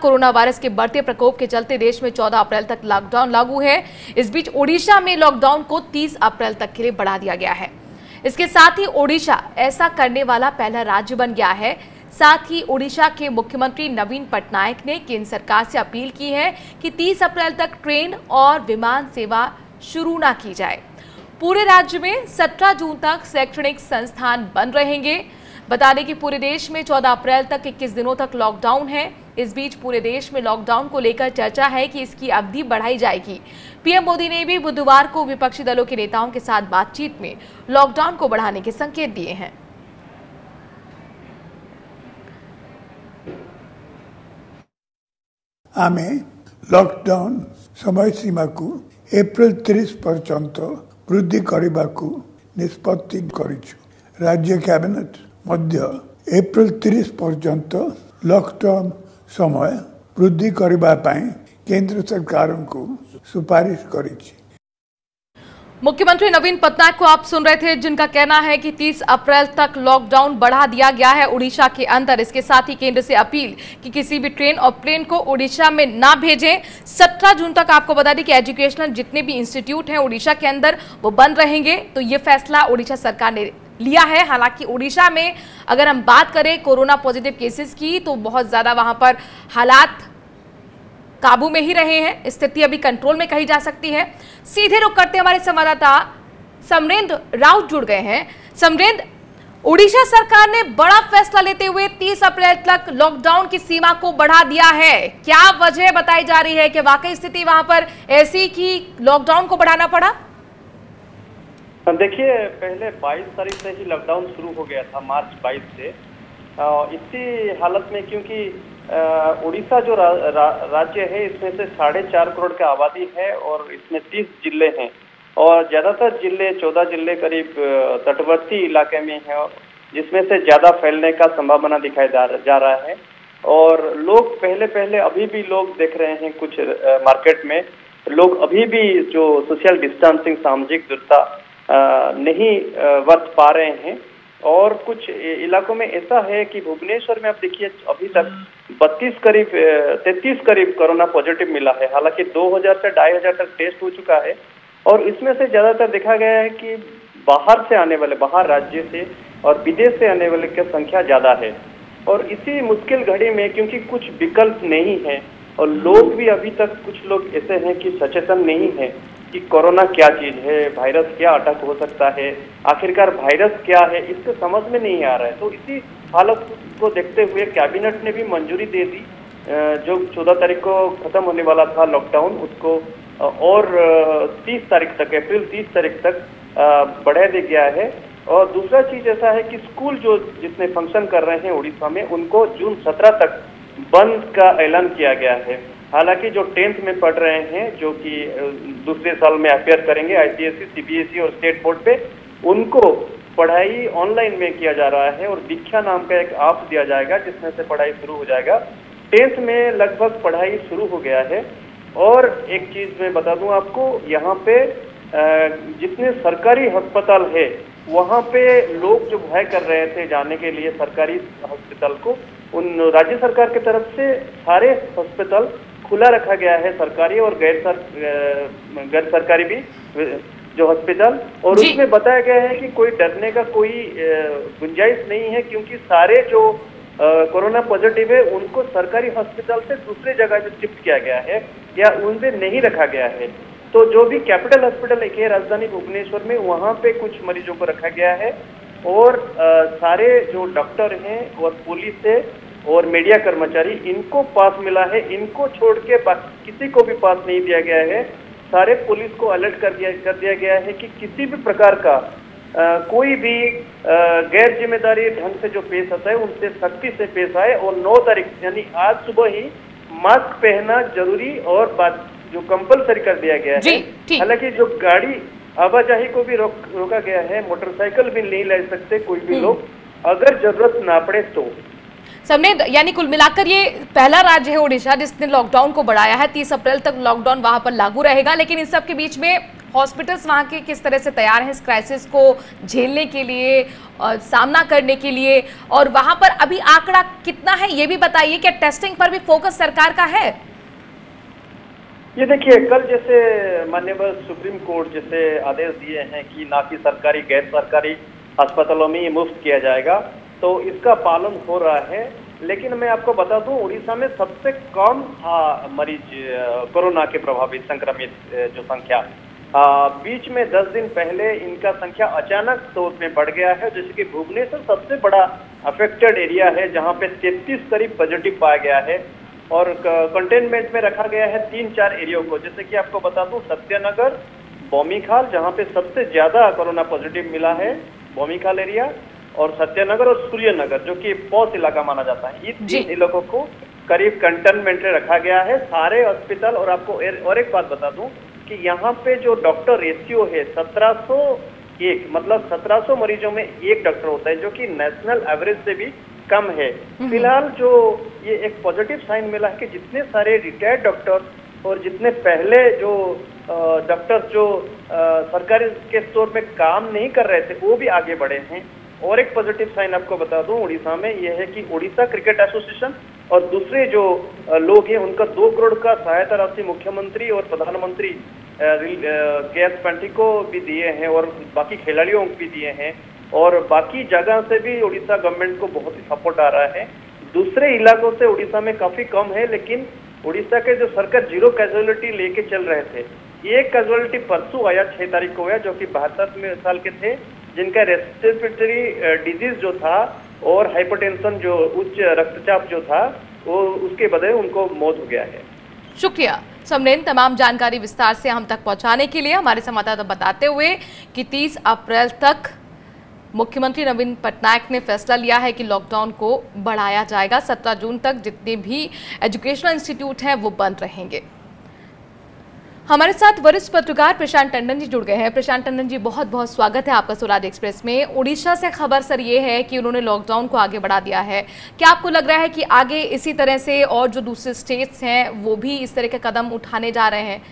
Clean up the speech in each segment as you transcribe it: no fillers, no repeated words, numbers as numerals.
Corona virus के बढ़ते प्रकोप के चलते देश में 14 अप्रैल तक लॉकडाउन लागू है। इस बीच ओडिशा में लॉकडाउन को 30 अप्रैल तक के लिए बढ़ा दिया गया है। इसके साथ ही ओडिशा ऐसा करने वाला पहला राज्य बन गया है। साथ ही ओडिशा के मुख्यमंत्री नवीन पटनायक ने केंद्र सरकार से अपील की है कि 30 अप्रैल तक ट्रेन और विमान सेवा शुरू न की जाए। पूरे राज्य में 17 जून तक शैक्षणिक संस्थान बंद रहेंगे। बता दें कि पूरे देश में 14 अप्रैल तक 21 दिनों तक लॉकडाउन है। इस बीच पूरे देश में लॉकडाउन को लेकर चर्चा है कि इसकी अवधि बढ़ाई जाएगी। पीएम मोदी ने भी बुधवार को विपक्षी दलों के नेताओं के साथ बातचीत में लॉकडाउन को बढ़ाने के संकेत दिए हैं। आमे लॉकडाउन समय सीमा को अप्रैल 30 पर्यंत वृद्धि करने को निष्पत्ति करिछु। राज्य कैबिनेट मध्य अप्रैल 30 पर्यंत लॉकडाउन समय वृद्धि करने पाई केंद्र सरकार को सुपारिश करिछि। मुख्यमंत्री नवीन पटनायक को आप सुन रहे थे, जिनका कहना है कि 30 अप्रैल तक लॉकडाउन बढ़ा दिया गया है उड़ीसा के अंदर। इसके साथ ही केंद्र से अपील कि किसी भी ट्रेन और प्लेन को उड़ीसा में ना भेजें। 17 जून तक आपको बता दें कि एजुकेशनल जितने भी इंस्टीट्यूट हैं उड़ीसा के अंदर वो बंद रहेंगे। तो ये फैसला उड़ीसा सरकार ने लिया है। हालांकि उड़ीसा में अगर हम बात करें कोरोना पॉजिटिव केसेस की, तो बहुत ज्यादा वहां पर हालात काबू में ही रहे हैं। स्थिति अभी कंट्रोल में कही जा सकती है। सीधे रुख करते हमारे संवाददाता समरेंद्र राउत जुड़ गए हैं। समरेंद्र, उड़ीसा सरकार ने बड़ा फैसला लेते हुए 30 अप्रैल तक लॉकडाउन की सीमा को बढ़ा दिया है। क्या वजह बताई जा रही है कि वाकई स्थिति वहां पर ऐसी कि लॉकडाउन को बढ़ाना पड़ा? देखिए, पहले 22 तारीख से ही लॉकडाउन शुरू हो गया था, मार्च 22 से। इसी हालत में क्योंकि उड़ीसा जो राज्य है, इसमें से 4.5 करोड़ की आबादी है और इसमें 30 जिले हैं और ज्यादातर जिले 14 जिले करीब तटवर्ती इलाके में है, जिसमें से ज्यादा फैलने का संभावना दिखाई जा रहा है। और लोग पहले अभी भी लोग देख रहे हैं, कुछ मार्केट में लोग अभी भी जो सोशल डिस्टेंसिंग, सामाजिक दूरता नहीं बरत पा रहे हैं। और कुछ इलाकों में ऐसा है कि भुवनेश्वर में आप देखिए अभी तक 33 करीब कोरोना पॉजिटिव मिला है। हालांकि 2000 से 2500 तक टेस्ट हो चुका है और इसमें से ज्यादातर देखा गया है कि बाहर से आने वाले, बाहर राज्य से और विदेश से आने वाले की संख्या ज्यादा है। और इसी मुश्किल घड़ी में क्योंकि कुछ विकल्प नहीं है और लोग भी अभी तक कुछ लोग ऐसे हैं कि सचेतन नहीं है कि कोरोना क्या चीज है, वायरस क्या अटैक हो सकता है, आखिरकार वायरस क्या है, इसको समझ में नहीं आ रहा है। तो इसी हालत को देखते हुए कैबिनेट ने भी मंजूरी दे दी। जो 14 तारीख को खत्म होने वाला था लॉकडाउन, उसको और 30 तारीख तक, अप्रैल 30 तारीख तक बढ़ा दिया गया है। और दूसरा चीज ऐसा है कि स्कूल जो जितने फंक्शन कर रहे हैं उड़ीसा में, उनको जून 17 तक बंद का ऐलान किया गया है। हालांकि जो 10th में पढ़ रहे हैं, जो कि दूसरे साल में अपेयर करेंगे ICSE, CBSE और स्टेट बोर्ड पे, उनको पढ़ाई ऑनलाइन में किया जा रहा है और दीक्षा नाम का एक ऐप दिया जाएगा जिसमें से पढ़ाई शुरू हो जाएगा। 10th में लगभग पढ़ाई शुरू हो गया है। और एक चीज मैं बता दूं आपको, यहाँ पे जितने सरकारी अस्पताल है वहाँ पे लोग जो भय कर रहे थे जाने के लिए सरकारी हॉस्पिटल को, उन राज्य सरकार की तरफ से सारे हॉस्पिटल खुला रखा गया है, सरकारी और गैर सरकारी भी जो हॉस्पिटल। और उसमें बताया गया है कि कोई डरने का कोई गुंजाइश नहीं है, क्योंकि सारे जो कोरोना पॉजिटिव है उनको सरकारी हॉस्पिटल से दूसरे जगह जो शिफ्ट किया गया है या उनसे नहीं रखा गया है। तो जो भी कैपिटल हॉस्पिटल एक है राजधानी भुवनेश्वर में, वहाँ पे कुछ मरीजों को रखा गया है। और सारे जो डॉक्टर हैं और पुलिस है और मीडिया कर्मचारी, इनको पास मिला है। इनको छोड़ के किसी को भी पास नहीं दिया गया है। सारे पुलिस को अलर्ट कर दिया गया है कि किसी भी प्रकार का कोई भी गैर जिम्मेदारी ढंग से जो पेश आता है उनसे सख्ती से पेश आए। और 9 तारीख यानी आज सुबह ही मास्क पहनना जरूरी और जो कंपलसरी कर दिया गया है। हालांकि जो गाड़ी आवाजाही को भी रोका गया है, मोटरसाइकिल भी नहीं ले सकते कोई भी लोग, अगर जरूरत ना पड़े तो। समरेंद्र, यानी कुल मिलाकर ये पहला राज्य है उड़ीसा जिसने लॉकडाउन को बढ़ाया है। 30 अप्रैल तक लॉकडाउन वहां पर लागू रहेगा। लेकिन इन सब के बीच में हॉस्पिटल्स वहाँ के किस तरह से तैयार हैं इस क्राइसिस को झेलने के लिए, सामना करने के लिए, और वहाँ पर अभी आंकड़ा कितना है ये भी बताइए। क्या टेस्टिंग पर भी फोकस सरकार का है? ये देखिए, कल जैसे माननीय सुप्रीम कोर्ट जैसे आदेश दिए हैं कि ना कि सरकारी गैर सरकारी अस्पतालों में ये मुफ्त किया जाएगा, तो इसका पालन हो रहा है। लेकिन मैं आपको बता दूं, उड़ीसा में सबसे कम था मरीज कोरोना के प्रभावित संक्रमित जो संख्या। बीच में 10 दिन पहले इनका संख्या अचानक तौर पे बढ़ गया है। जैसे कि भुवनेश्वर सबसे बड़ा अफेक्टेड एरिया है, जहां पे 33 करीब पॉजिटिव पाया गया है और कंटेनमेंट में रखा गया है 3-4 एरियो को। जैसे कि आपको बता दूं, सत्यनगर, बोमीखाल, जहां पे सबसे ज्यादा कोरोना पॉजिटिव मिला है, बोमीखाल एरिया, और सत्यनगर और सूर्यनगर जो कि पॉस इलाका माना जाता है, ये 3 इलाकों को करीब कंटेनमेंट में रखा गया है। सारे हॉस्पिटल, और आपको और एक बात बता दूं कि यहाँ पे जो डॉक्टर रेशियो है 1701, मतलब 1700 मरीजों में 1 डॉक्टर होता है, जो कि नेशनल एवरेज से भी कम है। फिलहाल जो ये एक पॉजिटिव साइन मिला है कि जितने सारे रिटायर्ड डॉक्टर्स और जितने पहले जो डॉक्टर्स जो सरकारी के स्टोर में काम नहीं कर रहे थे, वो भी आगे बढ़े हैं। और एक पॉजिटिव साइन आपको बता दूं उड़ीसा में, यह है कि उड़ीसा क्रिकेट एसोसिएशन और दूसरे जो लोग हैं उनका 2 करोड़ का सहायता राशि मुख्यमंत्री और प्रधानमंत्री गैस पेंटी को भी दिए हैं और बाकी खिलाड़ियों को भी दिए हैं। और बाकी जगह से भी उड़ीसा गवर्नमेंट को बहुत ही सपोर्ट आ रहा है। दूसरे इलाकों से उड़ीसा में काफी कम है, लेकिन उड़ीसा के जो सरकार 0 कैजुअलिटी लेके चल रहे थे, एक कैजुअलिटी परसों आया 6 तारीख को आया, जो कि 72 साल के थे, जिनका रेस्पिरेटरी डिजीज जो था और हाइपरटेंशन जो उच्च रक्तचाप जो था, वो उसके बदले उनको मौत हो गया है। शुक्रिया समरेन, तमाम जानकारी विस्तार से हम तक पहुंचाने के लिए। हमारे संवाददाता बताते हुए कि 30 अप्रैल तक मुख्यमंत्री नवीन पटनायक ने फैसला लिया है कि लॉकडाउन को बढ़ाया जाएगा। 17 जून तक जितने भी एजुकेशनल इंस्टीट्यूट हैं वो बंद रहेंगे। हमारे साथ वरिष्ठ पत्रकार प्रशांत टंडन जी जुड़ गए हैं। प्रशांत टंडन जी, बहुत बहुत स्वागत है आपका स्वराज एक्सप्रेस में। उड़ीसा से खबर सर ये है कि उन्होंने लॉकडाउन को आगे बढ़ा दिया है। क्या आपको लग रहा है कि आगे इसी तरह से और जो दूसरे स्टेट्स हैं वो भी इस तरह के कदम उठाने जा रहे हैं?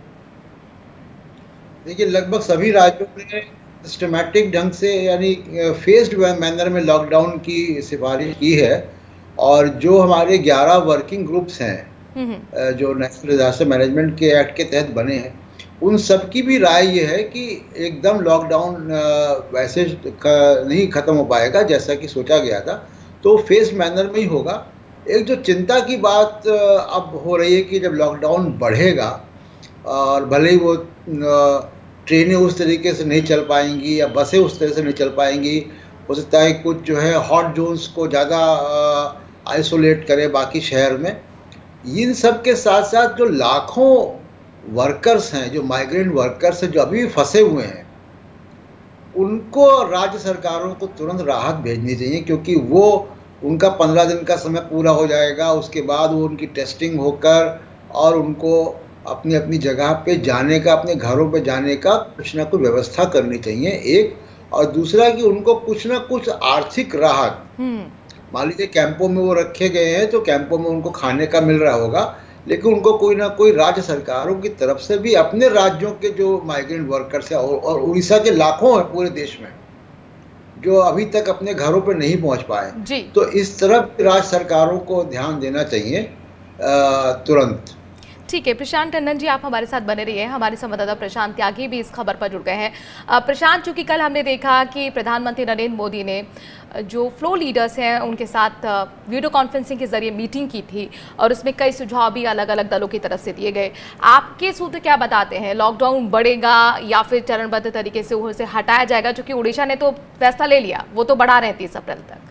देखिए, लगभग सभी राज्यों ने सिस्टमैटिक ढंग से यानी फेस्ड मैनर में लॉकडाउन की सिफारिश की है। और जो हमारे 11 वर्किंग ग्रुप्स हैं जो नेशनल डिजास्टर मैनेजमेंट के एक्ट के तहत बने हैं, उन सब की भी राय ये है कि एकदम लॉकडाउन वैसे नहीं खत्म हो पाएगा जैसा कि सोचा गया था, तो फेस्ड मैनर में ही होगा। एक जो चिंता की बात अब हो रही है कि जब लॉकडाउन बढ़ेगा और भले ही वो ट्रेनें उस तरीके से नहीं चल पाएंगी या बसें उस तरह से नहीं चल पाएंगी, हो सकता है कुछ जो है हॉट जोन्स को ज़्यादा आइसोलेट करे बाकी शहर में। इन सब के साथ साथ जो लाखों वर्कर्स हैं, जो माइग्रेंट वर्कर्स हैं, जो अभी भी फंसे हुए हैं, उनको राज्य सरकारों को तुरंत राहत भेजनी चाहिए, क्योंकि वो उनका 15 दिन का समय पूरा हो जाएगा। उसके बाद वो उनकी टेस्टिंग होकर और उनको अपनी अपनी जगह पे जाने का, अपने घरों पे जाने का कुछ ना कुछ व्यवस्था करनी चाहिए, एक। और दूसरा कि उनको कुछ ना कुछ आर्थिक राहत, मान लीजिए कैंपों में वो रखे गए हैं तो कैंपों में उनको खाने का मिल रहा होगा, लेकिन उनको कोई ना कोई राज्य सरकारों की तरफ से भी अपने राज्यों के जो माइग्रेंट वर्कर्स हैं, और उड़ीसा के लाखों हैं पूरे देश में जो अभी तक अपने घरों पर नहीं पहुंच पाए, तो इस तरफ राज्य सरकारों को ध्यान देना चाहिए तुरंत। ठीक है प्रशांत टंडन जी, आप हमारे साथ बने रहिए। हमारे संवाददाता प्रशांत त्यागी भी इस खबर पर जुड़ गए हैं। प्रशांत, चूंकि कल हमने देखा कि प्रधानमंत्री नरेंद्र मोदी ने जो फ्लो लीडर्स हैं उनके साथ वीडियो कॉन्फ्रेंसिंग के जरिए मीटिंग की थी और उसमें कई सुझाव भी अलग अलग दलों की तरफ से दिए गए। आपके सूत्र क्या बताते हैं, लॉकडाउन बढ़ेगा या फिर चरणबद्ध तरीके से उसे हटाया जाएगा? चूंकि उड़ीसा ने तो फैसला ले लिया, वो तो बढ़ा रहे 30 अप्रैल तक।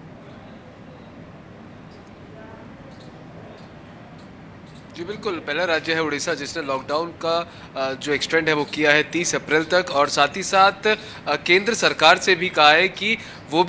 जी बिल्कुल, पहला राज्य है उड़ीसा जिसने लॉकडाउन का जो एक्सटेंड है वो किया है 30 अप्रैल तक, और साथ ही साथ केंद्र सरकार से भी कहा है कि वो भी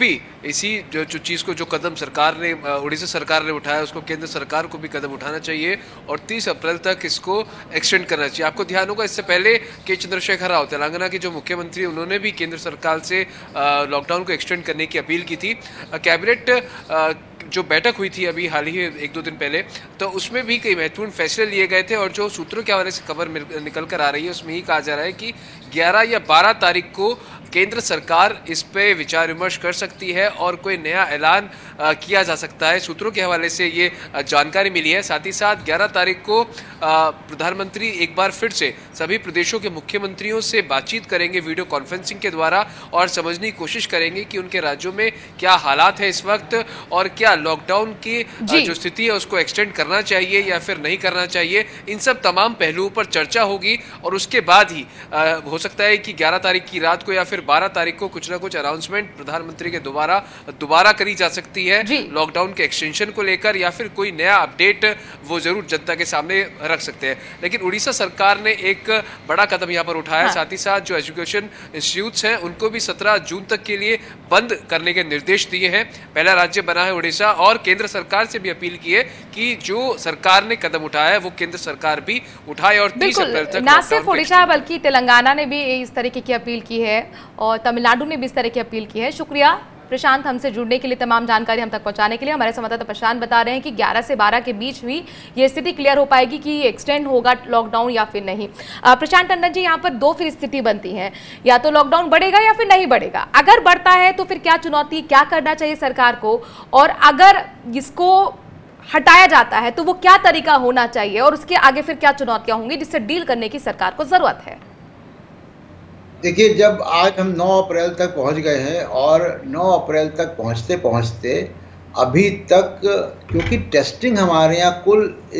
इसी जो चीज़ को, जो कदम सरकार ने, उड़ीसा सरकार ने उठाया, उसको केंद्र सरकार को भी कदम उठाना चाहिए और 30 अप्रैल तक इसको एक्सटेंड करना चाहिए। आपको ध्यान होगा इससे पहले के चंद्रशेखर राव, तेलंगाना के जो मुख्यमंत्री, उन्होंने भी केंद्र सरकार से लॉकडाउन को एक्सटेंड करने की अपील की थी। कैबिनेट जो बैठक हुई थी अभी हाल ही 1-2 दिन पहले, तो उसमें भी कई महत्वपूर्ण फैसले लिए गए थे और जो सूत्रों के हवाले से खबर निकल कर आ रही है उसमें ही कहा जा रहा है कि 11 या 12 तारीख को केंद्र सरकार इस पे विचार विमर्श कर सकती है और कोई नया ऐलान किया जा सकता है। सूत्रों के हवाले से ये जानकारी मिली है। साथ ही साथ 11 तारीख को प्रधानमंत्री एक बार फिर से सभी प्रदेशों के मुख्यमंत्रियों से बातचीत करेंगे वीडियो कॉन्फ्रेंसिंग के द्वारा और समझने की कोशिश करेंगे कि उनके राज्यों में क्या हालात है इस वक्त और क्या लॉकडाउन की जो स्थिति है उसको एक्सटेंड करना चाहिए या फिर नहीं करना चाहिए। इन सब तमाम पहलुओं पर चर्चा होगी और उसके बाद ही हो सकता है कि 11 तारीख की रात को या फिर 12 तारीख को कुछ ना कुछ अनाउंसमेंट प्रधानमंत्री के दोबारा करी जा सकती है लॉकडाउन के एक्सटेंशन को लेकर, या फिर कोई नया अपडेट वो जरूर जनता के सामने रख सकते हैं। लेकिन उड़ीसा सरकार ने एक बड़ा कदम यहाँ पर उठाया। साथ ही साथ जो एजुकेशन इंस्टीट्यूट्स हैं उनको भी 17 जून तक के लिए बंद करने के निर्देश दिए हैं। पहला राज्य बना है उड़ीसा और केंद्र सरकार से भी अपील की है कि जो सरकार ने कदम उठाया है वो केंद्र सरकार भी उठाए और 30 अप्रैल तक। न सिर्फ उड़ीसा बल्कि तेलंगाना ने भी इस तरीके की अपील की है और तमिलनाडु ने भी इस तरह की अपील की है। शुक्रिया प्रशांत हमसे जुड़ने के लिए, तमाम जानकारी हम तक पहुंचाने के लिए। हमारे संवाददाता प्रशांत बता रहे हैं कि 11 से 12 के बीच ही ये स्थिति क्लियर हो पाएगी कि एक्सटेंड होगा लॉकडाउन या फिर नहीं। प्रशांत टंडन जी, यहाँ पर दो फिर स्थिति बनती है, या तो लॉकडाउन बढ़ेगा या फिर नहीं बढ़ेगा। अगर बढ़ता है तो फिर क्या चुनौती, क्या करना चाहिए सरकार को, और अगर इसको हटाया जाता है तो वो क्या तरीका होना चाहिए और उसके आगे फिर क्या चुनौतियां होंगी जिससे डील करने की सरकार को जरूरत है। देखिए, जब आज हम 9 अप्रैल तक पहुंच गए हैं और 9 अप्रैल तक पहुंचते पहुंचते अभी तक, क्योंकि टेस्टिंग हमारे यहाँ कुल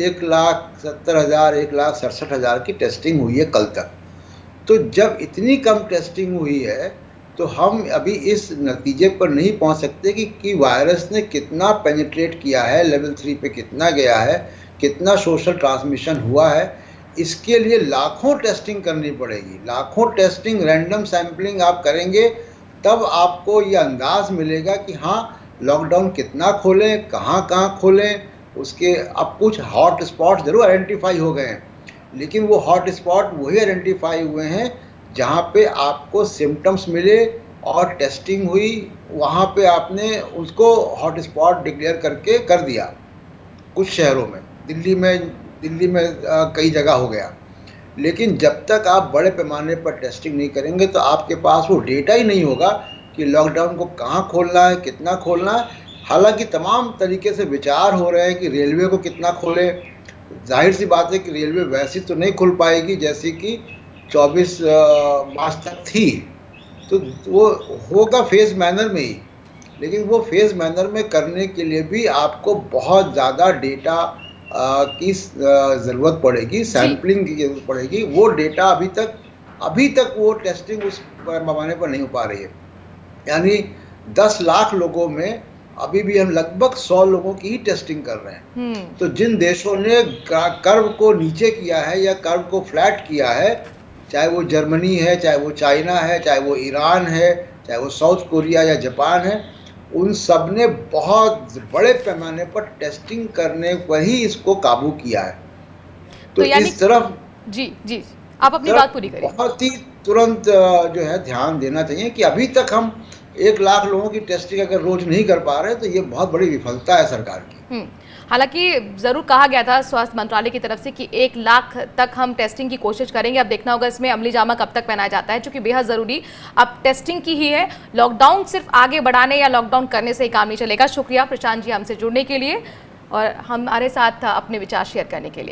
1,70,000 1,67,000 की टेस्टिंग हुई है कल तक। तो जब इतनी कम टेस्टिंग हुई है तो हम अभी इस नतीजे पर नहीं पहुंच सकते कि वायरस ने कितना पेनिट्रेट किया है, लेवल 3 पे कितना गया है, कितना सोशल ट्रांसमिशन हुआ है। इसके लिए लाखों टेस्टिंग करनी पड़ेगी, लाखों टेस्टिंग, रैंडम सैम्पलिंग आप करेंगे तब आपको ये अंदाज़ मिलेगा कि हाँ लॉकडाउन कितना खोलें, कहाँ खोलें। उसके अब कुछ हॉट स्पॉट ज़रूर आइडेंटिफाई हो गए हैं, लेकिन वो हॉट स्पॉट वही आइडेंटिफाई हुए हैं जहाँ पे आपको सिम्टम्स मिले और टेस्टिंग हुई, वहाँ पे आपने उसको हॉट स्पॉट डिक्लेयर करके कर दिया। कुछ शहरों में, दिल्ली में कई जगह हो गया। लेकिन जब तक आप बड़े पैमाने पर टेस्टिंग नहीं करेंगे तो आपके पास वो डेटा ही नहीं होगा कि लॉकडाउन को कहाँ खोलना है, कितना खोलना है। हालांकि तमाम तरीके से विचार हो रहे हैं कि रेलवे को कितना खोलें। जाहिर सी बात है कि रेलवे वैसी तो नहीं खुल पाएगी जैसे कि 24 मार्च तक थी, तो वो होगा फेज मैनर में ही। लेकिन वो फेज मैनर में करने के लिए भी आपको बहुत ज़्यादा डेटा की ज़रूरत पड़ेगी, सैम्पलिंग की जरूरत पड़ेगी। वो डेटा अभी तक वो टेस्टिंग उस पैमाने पर नहीं हो पा रही है। यानी 10 लाख लोगों में अभी भी हम लगभग 100 लोगों की ही टेस्टिंग कर रहे हैं। तो जिन देशों ने कर्व को नीचे किया है या कर्व को फ्लैट किया है, चाहे वो जर्मनी है, चाहे वो चाइना है, चाहे वो ईरान है, चाहे वो साउथ कोरिया या जापान है, उन सब ने बहुत बड़े पैमाने पर टेस्टिंग करने पर ही इसको काबू किया है। तो इस तरफ जी आप अपनी बात पूरी करिए। बहुत ही तुरंत जो है ध्यान देना चाहिए कि अभी तक हम 1 लाख लोगों की टेस्टिंग अगर रोज नहीं कर पा रहे तो ये बहुत बड़ी विफलता है सरकार की। हालांकि जरूर कहा गया था स्वास्थ्य मंत्रालय की तरफ से कि 1 लाख तक हम टेस्टिंग की कोशिश करेंगे। अब देखना होगा इसमें अमली जामा कब तक पहनाया जाता है, क्योंकि बेहद जरूरी अब टेस्टिंग की ही है। लॉकडाउन सिर्फ आगे बढ़ाने या लॉकडाउन करने से ही काम नहीं चलेगा। शुक्रिया प्रशांत जी हमसे जुड़ने के लिए और हमारे साथ अपने विचार शेयर करने के लिए।